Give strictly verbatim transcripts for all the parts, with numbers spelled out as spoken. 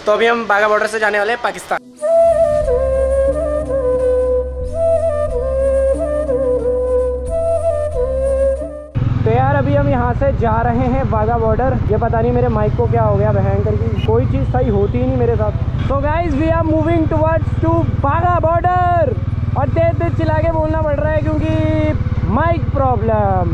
तो अभी हम बाघा बॉर्डर से जाने वाले हैं पाकिस्तान। तो यार अभी हम यहाँ से जा रहे हैं बाघा बॉर्डर। ये पता नहीं मेरे माइक को क्या हो गया, भयंकर की कोई चीज़ सही होती ही नहीं मेरे साथ। So guys we are moving towards to Wagah border और तेज तेज चिल्ला के बोलना पड़ रहा है क्योंकि mic problem.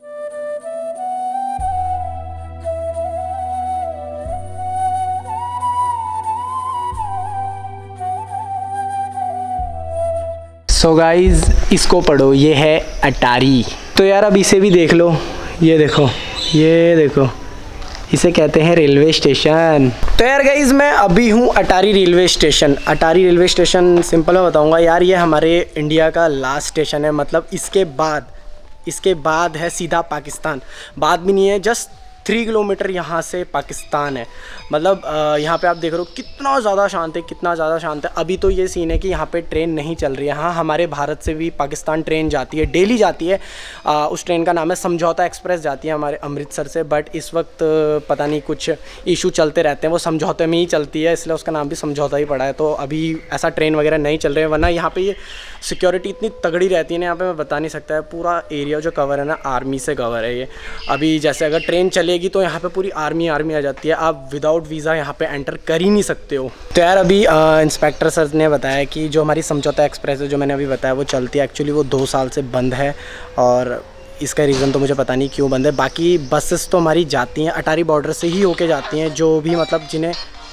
So so guys इसको पढ़ो, ये है अटारी। तो यार अब इसे भी देख लो, ये देखो ये देखो, इसे कहते हैं रेलवे स्टेशन। तो यार गाइज मैं अभी हूँ Attari railway station. Attari railway station simple में बताऊँगा यार, ये हमारे इंडिया का लास्ट स्टेशन है। मतलब इसके बाद इसके बाद है सीधा पाकिस्तान। बाद भी नहीं है, जस्ट थ्री किलोमीटर यहाँ से पाकिस्तान है। मतलब यहाँ पे आप देख रहे हो कितना ज़्यादा शांत है, कितना ज़्यादा शांत है। अभी तो ये सीन है कि यहाँ पे ट्रेन नहीं चल रही है। हाँ हमारे भारत से भी पाकिस्तान ट्रेन जाती है, डेली जाती है। आ, उस ट्रेन का नाम है समझौता एक्सप्रेस, जाती है हमारे अमृतसर से। बट इस वक्त पता नहीं कुछ इशू चलते रहते हैं, वो समझौते में ही चलती है, इसलिए उसका नाम भी समझौता ही पड़ा है। तो अभी ऐसा ट्रेन वगैरह नहीं चल रहे हैं, वरना यहाँ पर ये सिक्योरिटी इतनी तगड़ी रहती है ना यहाँ पर, मैं बता नहीं सकता है। पूरा एरिया जो कवर है ना आर्मी से कवर है ये। अभी जैसे अगर ट्रेन चलेगी तो यहाँ पे पूरी आर्मी आर्मी आ जाती है, आप विदाउट वीज़ा यहाँ पे एंटर कर ही नहीं सकते हो। तो यार अभी इंस्पेक्टर सर ने बताया कि जो हमारी समझौता एक्सप्रेस है, जो मैंने अभी बताया, वो चलती है। एक्चुअली वो दो साल से बंद है और इसका रीज़न तो मुझे पता नहीं क्यों बंद है। बाकी बसेस तो हमारी जाती हैं, अटारी बॉर्डर से ही होके जाती हैं। जो भी मतलब जिन्हें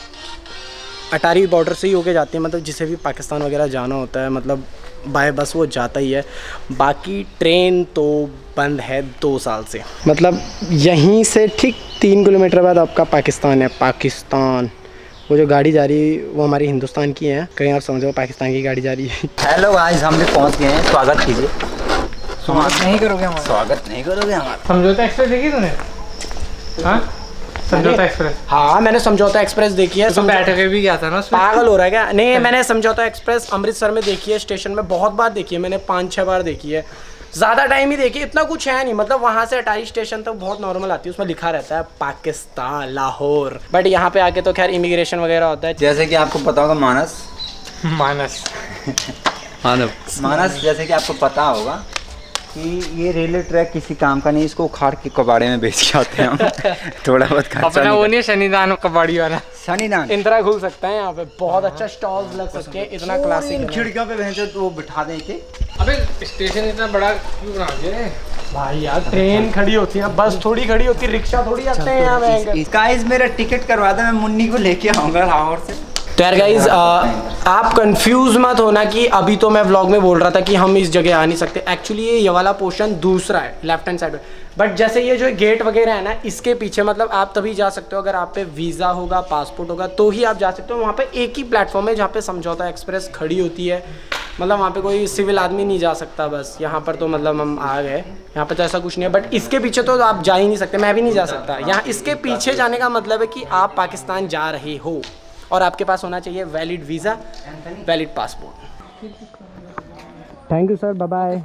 अटारी बॉर्डर से ही होके जाती हैं, मतलब जिसे भी पाकिस्तान वगैरह जाना होता है, मतलब बाय बस वो जाता ही है। बाकी ट्रेन तो बंद है दो साल से। मतलब यहीं से ठीक तीन किलोमीटर बाद आपका पाकिस्तान है। पाकिस्तान वो जो गाड़ी जा रही है वो हमारी हिंदुस्तान की है, कहीं आप समझो पाकिस्तान की गाड़ी जा रही है। हेलो गाइस, हम भी पहुंच गए हैं, स्वागत कीजिए। स्वागत नहीं करोगे हमारा? स्वागत नहीं करोगे हमारा? समझौता एक्सप्रेस देखी तूने? हाँ समझौता एक्सप्रेस, हाँ मैंने समझौता एक्सप्रेस देखी है। तो बैठ के भी गया था ना, पागल हो रहा है क्या? नहीं मैंने समझौता एक्सप्रेस अमृतसर में देखी है, स्टेशन में बहुत बार देखी है मैंने, पाँच छः बार देखी है, ज़्यादा टाइम ही देखी। इतना कुछ है नहीं, मतलब वहाँ से अटारी स्टेशन तक बहुत नॉर्मल आती है, उसमें लिखा रहता है पाकिस्तान लाहौर। बट यहाँ पे आके तो खैर इमिग्रेशन वगैरह होता है। जैसे कि आपको पता होगा मानस मानस मानव मानस जैसे कि आपको पता होगा कि ये रेलवे ट्रैक किसी काम का नहीं, इसको उखाड़ के कबाड़े में बेच के आते हैं हम। थोड़ा बहुत खर्चा अपना वो नहीं शनिदान कबाड़ी वाला, शनिदान इंदिरा खुल सकता है यहाँ पे, बहुत अच्छा स्टॉल्स लग सकते हैं, इतना क्लासिक। खिड़कियों पे भैंसो तो वो बिठा दें के। अबे स्टेशन इतना बड़ा क्यों बना दिया भाई यार? ट्रेन खड़ी होती है, बस थोड़ी खड़ी होती है, रिक्शा थोड़ी आते हैं यहाँ। गाइस मेरा टिकट करवा दे, मैं मुन्नी को लेके आऊँगा लाहौर से। तो यार गाइज आप कंफ्यूज मत होना कि अभी तो मैं व्लॉग में बोल रहा था कि हम इस जगह आ नहीं सकते। एक्चुअली ये वाला पोर्शन दूसरा है, लेफ्ट हैंड साइड में। बट जैसे ये जो गेट वगैरह है ना, इसके पीछे मतलब आप तभी जा सकते हो अगर आप पे वीज़ा होगा, पासपोर्ट होगा, तो ही आप जा सकते हो। वहाँ पे एक ही प्लेटफॉर्म है जहाँ पे समझौता एक्सप्रेस खड़ी होती है। मतलब वहाँ पे कोई सिविल आदमी नहीं जा सकता। बस यहाँ पर तो मतलब हम आ गए, यहाँ पर तो ऐसा कुछ नहीं है। बट इसके पीछे तो आप जा ही नहीं सकते, मैं भी नहीं जा सकता। यहाँ इसके पीछे जाने का मतलब है कि आप पाकिस्तान जा रहे हो और आपके पास होना चाहिए valid visa, valid passport. Thank you sir, bye bye.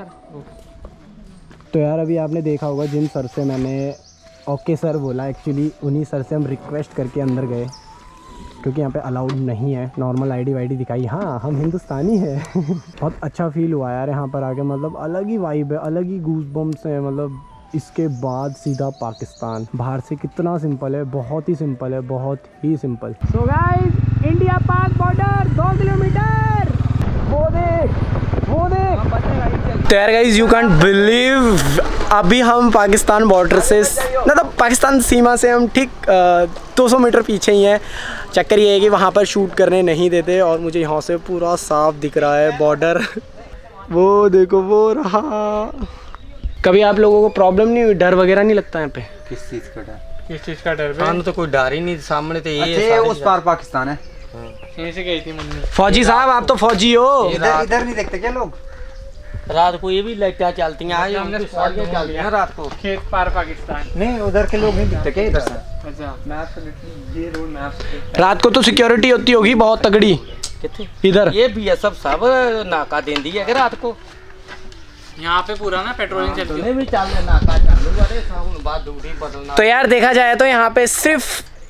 तो यार अभी आपने देखा होगा जिन सर से मैंने ओके सर बोला, एक्चुअली उन्हीं सर से हम रिक्वेस्ट करके अंदर गए, क्योंकि यहाँ पे अलाउड नहीं है। नॉर्मल आईडी वाईडी दिखाई, हाँ हम हिंदुस्तानी है। बहुत अच्छा फील हुआ यार यहाँ पर आके, मतलब अलग ही वाइब है, अलग ही गूज बम्स हैं। मतलब इसके बाद सीधा पाकिस्तान। बाहर से कितना सिंपल है, बहुत ही सिंपल है, बहुत ही simple. So guys India Pak border दो किलोमीटर, वो देख वो देख। तो यार गाइस यू कांट बिलीव, अभी हम पाकिस्तान बॉर्डर से मतलब पाकिस्तान सीमा से हम ठीक दो सौ मीटर पीछे ही हैं। चक्कर ये है कि वहाँ पर शूट करने नहीं देते और मुझे यहाँ से पूरा साफ दिख रहा है बॉर्डर। वो देखो वो रहा। कभी आप लोगों को प्रॉब्लम नहीं हुई, डर वगैरह नहीं लगता यहाँ पे? किस चीज़ का डर? किस चीज़ का डर? हाँ तो कोई डर ही नहीं, सामने तो ये है। उस पार पाकिस्तान है, यहीं से गई थी मम्मी। फौजी साहब आप तो फौजी हो, इधर इधर नहीं देखते क्या लोग? रात को ये भी लाइटें चलती हैं, आज हमने चलती हैं रात को। खेत पार पाकिस्तान नहीं, उधर के लोग नहीं दिखते क्या इधर से? अच्छा मैप से ये रोड मैप से। रात को तो सिक्योरिटी होती होगी बहुत तगड़ी इधर। ये भी है सब सब नाका दे दी है रात को यहाँ पे पूरा ना पेट्रोलिंग चलती है। भी चल नाका चालू, अरे बात दूरी बदलना। तो यार देखा जाए तो यहाँ पे सिर्फ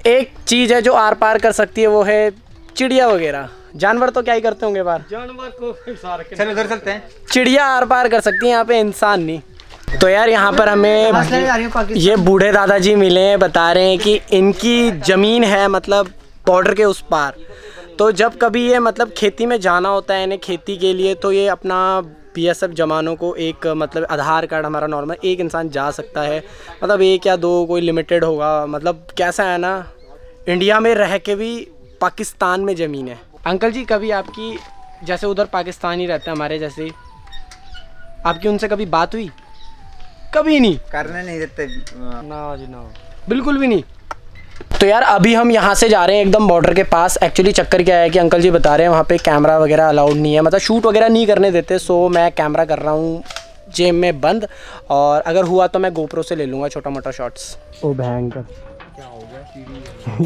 एक चीज़ है जो आर पार कर सकती है, वो है चिड़िया वगैरह। जानवर तो क्या ही करते होंगे बाहर, जानवर को चलो उधर चलते हैं। चिड़िया आर पार कर सकती है, यहाँ पे इंसान नहीं। तो यार यहाँ पर हमें ये बूढ़े दादाजी मिले हैं, बता रहे हैं कि इनकी ज़मीन है मतलब बॉर्डर के उस पार। तो जब कभी ये मतलब खेती में जाना होता है इन्हें खेती के लिए, तो ये अपना बीएसएफ जवानों को एक मतलब आधार कार्ड हमारा नॉर्मल एक इंसान जा सकता है, मतलब एक या दो कोई लिमिटेड होगा। मतलब कैसा है ना, इंडिया में रह के भी पाकिस्तान में ज़मीन है। अंकल जी कभी आपकी जैसे उधर पाकिस्तानी रहते हैं हमारे जैसे, आपकी उनसे कभी बात हुई? कभी नहीं, करने नहीं देते ना जी ना, बिल्कुल भी नहीं। तो यार अभी हम यहाँ से जा रहे हैं एकदम बॉर्डर के पास। एक्चुअली चक्कर क्या है कि अंकल जी बता रहे हैं वहाँ पे कैमरा वगैरह अलाउड नहीं है, मतलब शूट वगैरह नहीं करने देते। सो मैं कैमरा कर रहा हूँ जेब में बंद, और अगर हुआ तो मैं गोप्रो से ले लूँगा छोटा मोटा शॉट्स। ओ भयंकर क्या हो गया,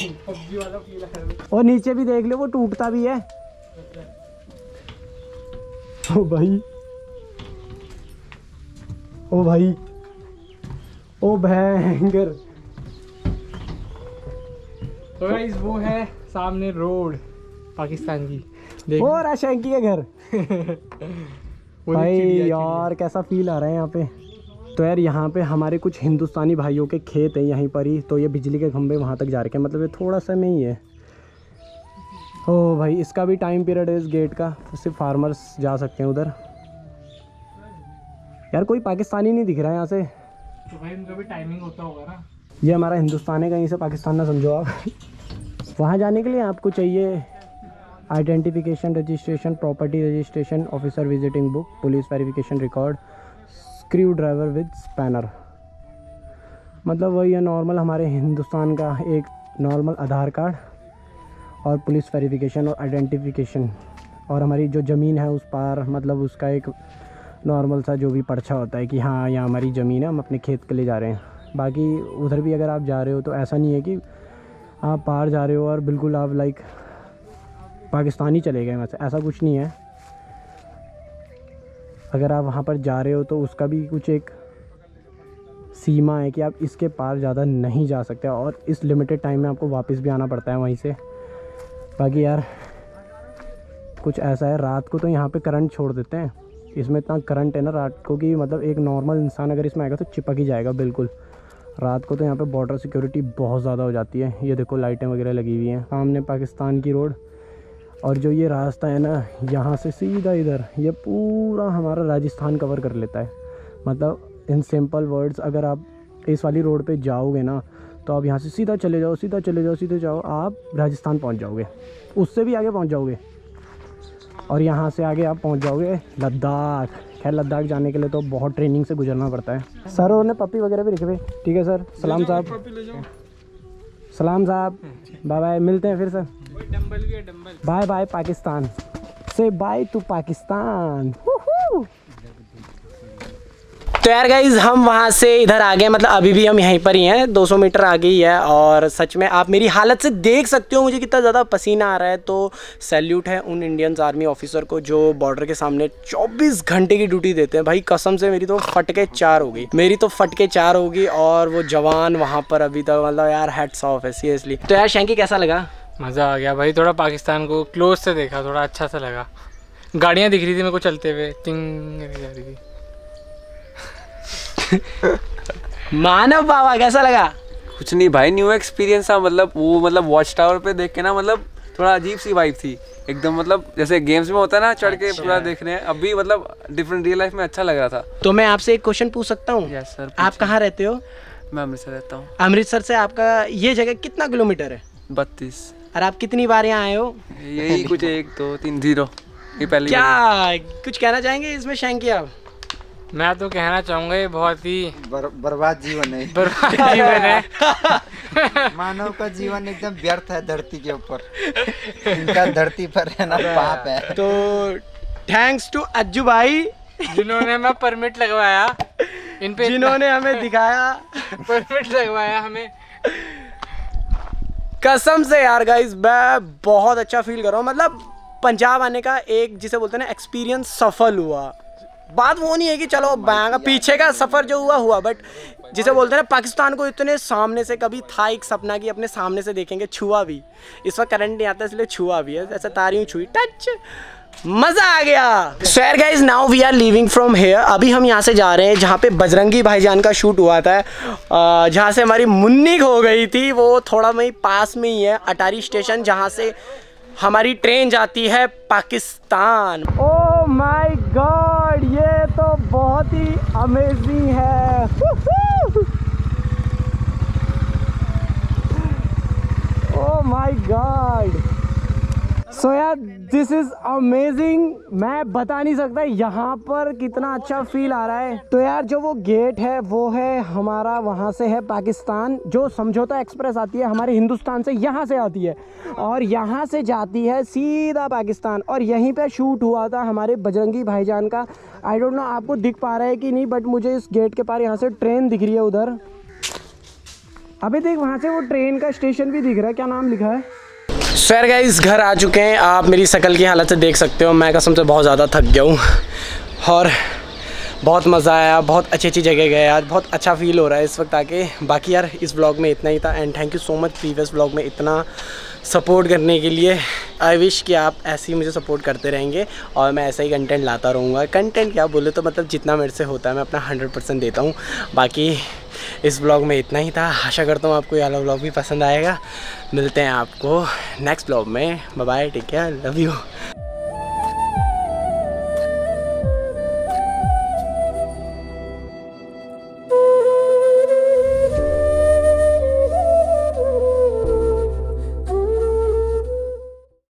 और नीचे भी देख लो वो टूटता भी है। ओ भाई, ओ भाई, ओ भयंकर। तो गाइस वो है सामने रोड पाकिस्तान की, वो रहा शैंकी के घर। भाई यार कैसा फील आ रहा है यहाँ पे। तो यार यहाँ पे हमारे कुछ हिंदुस्तानी भाइयों के खेत हैं यहीं पर ही, तो ये बिजली के खंभे वहाँ तक जा रखे हैं, मतलब ये थोड़ा सा में ही है। ओ भाई इसका भी टाइम पीरियड है इस गेट का, तो सिर्फ फार्मर्स जा सकते हैं उधर। यार कोई पाकिस्तानी नहीं दिख रहा है यहाँ से, तो भाई उनका भी टाइमिंग होता होगा ना। ये हमारा हिंदुस्तान है, कहीं से पाकिस्तान ना समझो आप। वहाँ जाने के लिए आपको चाहिए identification, registration, property registration, officer visiting book, police verification record, screw driver with spanner. मतलब वही है नॉर्मल हमारे हिंदुस्तान का एक नॉर्मल आधार कार्ड और पुलिस वेरिफिकेशन और आइडेंटिफिकेशन, और हमारी जो ज़मीन है उस पार मतलब उसका एक नॉर्मल सा जो भी पर्चा होता है कि हाँ यहाँ हमारी ज़मीन है, हम अपने खेत के लिए जा रहे हैं। बाकी उधर भी अगर आप जा रहे हो तो ऐसा नहीं है कि आप पार जा रहे हो और बिल्कुल आप लाइक पाकिस्तानी चले गए, वैसे ऐसा कुछ नहीं है। अगर आप वहाँ पर जा रहे हो तो उसका भी कुछ एक सीमा है कि आप इसके पार ज़्यादा नहीं जा सकते, और इस लिमिटेड टाइम में आपको वापस भी आना पड़ता है वहीं से। बाकी यार कुछ ऐसा है, रात को तो यहाँ पे करंट छोड़ देते हैं, इसमें इतना करंट है ना रात को कि मतलब एक नॉर्मल इंसान अगर इसमें आएगा तो चिपक ही जाएगा बिल्कुल। रात को तो यहाँ पे बॉर्डर सिक्योरिटी बहुत ज़्यादा हो जाती है। ये देखो लाइटें वगैरह लगी हुई हैं, सामने पाकिस्तान की रोड, और जो ये रास्ता है ना यहाँ से सीधा इधर, ये पूरा हमारा राजस्थान कवर कर लेता है। मतलब इन सिंपल वर्ड्स, अगर आप इस वाली रोड पे जाओगे ना तो आप यहाँ से सीधा चले जाओ, सीधा चले जाओ, सीधे जाओ, आप राजस्थान पहुँच जाओगे, उससे भी आगे पहुँच जाओगे, और यहाँ से आगे आप पहुँच जाओगे लद्दाख। खैर लद्दाख जाने के लिए तो बहुत ट्रेनिंग से गुजरना पड़ता है। सर उन्होंने पप्पी वगैरह भी रखे हुए, ठीक है सर। सलाम साहब, सलाम साहब, बाय बाय, मिलते हैं फिर सर। बाय बाय पाकिस्तान, से बाय टू पाकिस्तान। तो यार गाइज हम वहाँ से इधर आ गए, मतलब अभी भी हम यहीं पर ही हैं, दो सौ मीटर आगे ही है। और सच में आप मेरी हालत से देख सकते हो मुझे कितना ज़्यादा पसीना आ रहा है। तो सैल्यूट है उन इंडियन आर्मी ऑफिसर को जो बॉर्डर के सामने चौबीस घंटे की ड्यूटी देते हैं। भाई कसम से मेरी तो फट के चार हो गई, मेरी तो फट के चार होगी। और वो जवान वहाँ पर अभी तक मतलब यार हेड्स ऑफ है सीरियसली। तो यार शैंकी कैसा लगा? मज़ा आ गया भाई, थोड़ा पाकिस्तान को क्लोज से देखा, थोड़ा अच्छा सा लगा। गाड़ियाँ दिख रही थी मेरे को चलते हुए, टिंग जा रही थी। मानव बाबा कैसा लगा? कुछ नहीं भाई, न्यू एक्सपीरियंस था। मतलब वो मतलब वॉच टावर पे देख के ना मतलब थोड़ा अजीब सी वाइब थी एकदम, मतलब जैसे गेम्स में होता है ना चढ़ के पूरा देखने हैं, अभी मतलब डिफरेंट रियल लाइफ में अच्छा लग रहा था। तो मैं आपसे एक क्वेश्चन पूछ सकता हूँ? Yes sir. आप कहाँ रहते हो? मैं अमृतसर रहता हूँ। अमृतसर से आपका ये जगह कितना किलोमीटर है? बत्तीस। और आप कितनी बार यहाँ आए हो? यही कुछ एक दो तीन जीरो ये पहले। क्या कुछ कहना चाहेंगे इसमें शैंकी आप? मैं तो कहना चाहूँगा ये बहुत ही बर, बर्बाद जीवन है, बर्बाद जीवन है। मानव का जीवन एकदम व्यर्थ है धरती के ऊपर, इनका धरती पर रहना पाप है। तो थैंक्स टू अज्जू भाई जिन्होंने मैं परमिट लगवाया, इन पे जिन्होंने हमें दिखाया, परमिट लगवाया हमें। कसम से यार गाइस मैं बहुत अच्छा फील कर रहा हूँ। मतलब पंजाब आने का एक जिसे बोलते हैं ना एक्सपीरियंस सफल हुआ। बात वो नहीं है कि चलो बैंगा पीछे का सफ़र जो हुआ हुआ, बट जिसे बोलते हैं ना पाकिस्तान को इतने सामने से कभी था एक सपना कि अपने सामने से देखेंगे, छुआ भी। इस वक्त करंट नहीं आता इसलिए छुआ भी है, ऐसे तारियों छुई, टच, मज़ा आ गया। सो यार guys now we are leaving from here. अभी हम यहाँ से जा रहे हैं जहाँ पे बजरंगी भाईजान का शूट हुआ था, जहाँ से हमारी मुन्नी खो गई थी। वो थोड़ा वहीं पास में ही है अटारी स्टेशन, जहाँ से हमारी ट्रेन जाती है पाकिस्तान। ओह माय गॉड, ये तो बहुत ही अमेजिंग है। ओह माय गॉड, सो यार दिस इज़ अमेजिंग। मैं बता नहीं सकता यहाँ पर कितना अच्छा फील आ रहा है। तो यार जो वो गेट है वो है हमारा, वहाँ से है पाकिस्तान। जो समझौता एक्सप्रेस आती है हमारे हिंदुस्तान से, यहाँ से आती है और यहाँ से जाती है सीधा पाकिस्तान। और यहीं पे शूट हुआ था हमारे बजरंगी भाईजान का। आई डोंट नो आपको दिख पा रहा है कि नहीं, बट मुझे इस गेट के पार यहाँ से ट्रेन दिख रही है उधर। अभी देख वहाँ से वो ट्रेन का स्टेशन भी दिख रहा है, क्या नाम लिखा है। सर गाइस घर आ चुके हैं। आप मेरी शक्ल की हालत से देख सकते हो, मैं कसम से बहुत ज़्यादा थक गया हूँ और बहुत मज़ा आया। बहुत अच्छी अच्छी जगह गए आज, बहुत अच्छा फील हो रहा है इस वक्त आके। बाकी यार इस व्लॉग में इतना ही था and thank you so much previous vlog में इतना सपोर्ट करने के लिए। आई विश कि आप ऐसे ही मुझे सपोर्ट करते रहेंगे और मैं ऐसा ही कंटेंट लाता रहूँगा। कंटेंट क्या बोले तो मतलब जितना मेरे से होता है मैं अपना हंड्रेड परसेंट देता हूँ। बाकी इस व्लॉग में इतना ही था। आशा करता हूँ आपको ये वाला व्लॉग भी पसंद आएगा। मिलते हैं आपको नेक्स्ट व्लॉग में। Bye bye, take care, love you.